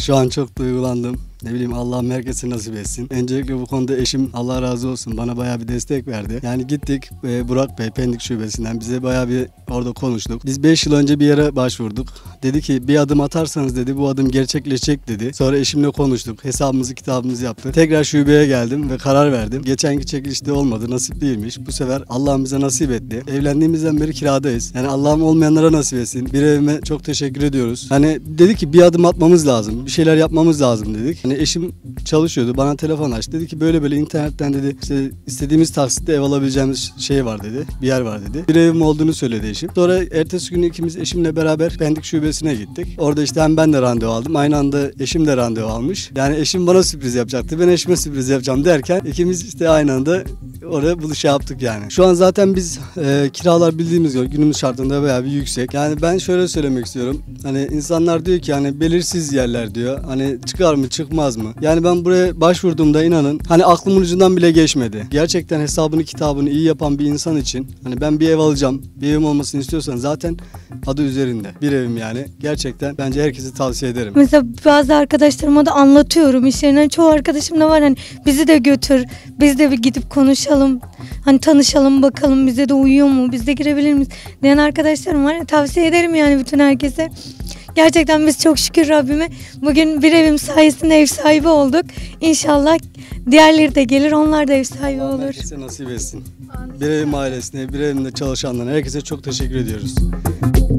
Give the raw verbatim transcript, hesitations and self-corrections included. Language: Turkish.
Şu an çok duygulandım. Ne bileyim, Allah'ım herkese nasip etsin. Öncelikle bu konuda eşim, Allah razı olsun, bana bayağı bir destek verdi. Yani gittik e, Burak Bey Pendik Şubesi'nden bize bayağı bir orada konuştuk. Biz beş yıl önce bir yere başvurduk. Dedi ki bir adım atarsanız dedi bu adım gerçekleşecek dedi. Sonra eşimle konuştuk. Hesabımızı kitabımızı yaptık. Tekrar şubeye geldim ve karar verdim. Geçenki çekilişte olmadı. Nasip değilmiş. Bu sefer Allah'ım bize nasip etti. Evlendiğimizden beri kiradayız. Yani Allah'ım olmayanlara nasip etsin. Bir evime çok teşekkür ediyoruz. Hani dedi ki bir adım atmamız lazım. Bir şeyler yapmamız lazım dedik. Hani eşim çalışıyordu. Bana telefon açtı. Dedi ki böyle böyle internetten dedi işte istediğimiz taksitte ev alabileceğimiz şey var dedi. Bir yer var dedi. Bir evim olduğunu söyledi eşim. Sonra ertesi gün ikimiz eşimle beraber Pendik Şubesi'ne gittik. Orada işte hem ben de randevu aldım. Aynı anda eşim de randevu almış. Yani eşim bana sürpriz yapacaktı. Ben eşime sürpriz yapacağım derken ikimiz işte aynı anda oraya buluş yaptık yani. Şu an zaten biz e, kiralar bildiğimiz gibi günümüz şartında bayağı bir yüksek. Yani ben şöyle söylemek istiyorum. Hani insanlar diyor ki hani belirsiz yerler diyor. Hani çıkar mı çıkmaz mı? Yani ben buraya başvurduğumda inanın hani aklımın ucundan bile geçmedi. Gerçekten hesabını kitabını iyi yapan bir insan için hani ben bir ev alacağım, bir evim olmasını istiyorsan zaten adı üzerinde. Bir evim yani. Gerçekten bence herkese tavsiye ederim. Mesela bazı arkadaşlarıma da anlatıyorum. İş yerinden çoğu arkadaşım da var hani bizi de götür, biz de bir gidip konuşalım. Hani tanışalım bakalım bize de uyuyor mu, biz de girebilir miyiz diyen arkadaşlarım var. Tavsiye ederim yani bütün herkese. Gerçekten biz çok şükür Rabbime bugün bir evim sayesinde ev sahibi olduk. İnşallah diğerleri de gelir, onlar da ev sahibi Allah olur. herkese nasip etsin. Bir evim ailesine, bir evimde çalışanlarına herkese çok teşekkür ediyoruz.